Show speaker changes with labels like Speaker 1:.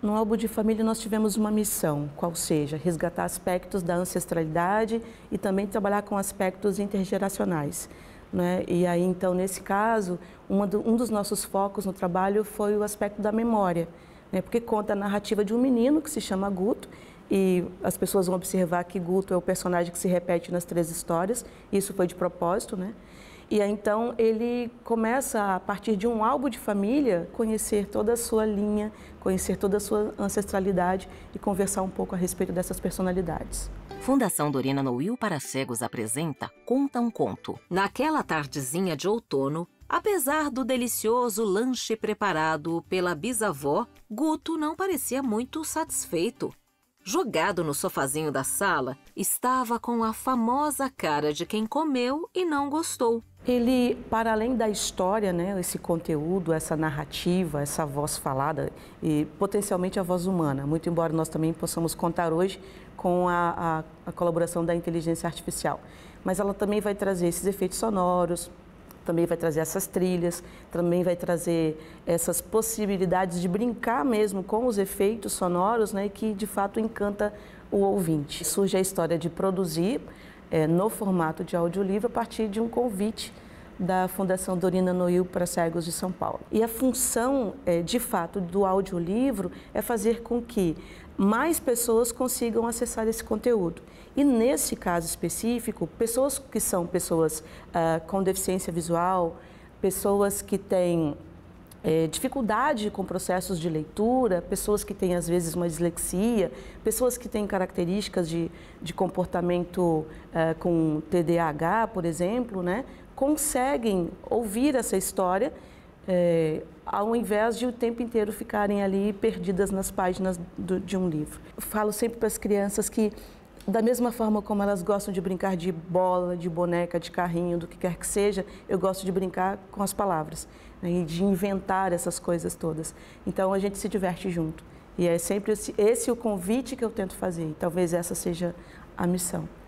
Speaker 1: No álbum de família nós tivemos uma missão, qual seja, resgatar aspectos da ancestralidade e também trabalhar com aspectos intergeracionais, né? E aí, então, nesse caso, um dos nossos focos no trabalho foi o aspecto da memória, né? Porque conta a narrativa de um menino que se chama Guto, e as pessoas vão observar que Guto é o personagem que se repete nas 3 histórias, isso foi de propósito, né? E aí, então, ele começa, a partir de um álbum de família, conhecer toda a sua linha, conhecer toda a sua ancestralidade e conversar um pouco a respeito dessas personalidades.
Speaker 2: Fundação Dorina Noil para Cegos apresenta Conta um Conto. Naquela tardezinha de outono, apesar do delicioso lanche preparado pela bisavó, Guto não parecia muito satisfeito. Jogado no sofazinho da sala, estava com a famosa cara de quem comeu e não gostou.
Speaker 1: Ele, para além da história, né, esse conteúdo, essa narrativa, essa voz falada e potencialmente a voz humana, muito embora nós também possamos contar hoje com a colaboração da inteligência artificial, mas ela também vai trazer esses efeitos sonoros, também vai trazer essas trilhas, também vai trazer essas possibilidades de brincar mesmo com os efeitos sonoros, né, que de fato encanta o ouvinte. Surge a história de produzir no formato de audiolivro a partir de um convite da Fundação Dorina Noil para Cegos de São Paulo. E a função, de fato, do audiolivro é fazer com que mais pessoas consigam acessar esse conteúdo. E nesse caso específico, pessoas que são pessoas com deficiência visual, pessoas que têm dificuldade com processos de leitura, pessoas que têm às vezes uma dislexia, pessoas que têm características de comportamento com TDAH, por exemplo, né, conseguem ouvir essa história ao invés de o tempo inteiro ficarem ali perdidas nas páginas de um livro. Eu falo sempre para as crianças que, da mesma forma como elas gostam de brincar de bola, de boneca, de carrinho, do que quer que seja, eu gosto de brincar com as palavras, né, e de inventar essas coisas todas. Então a gente se diverte junto. E é sempre esse o convite que eu tento fazer. E talvez essa seja a missão.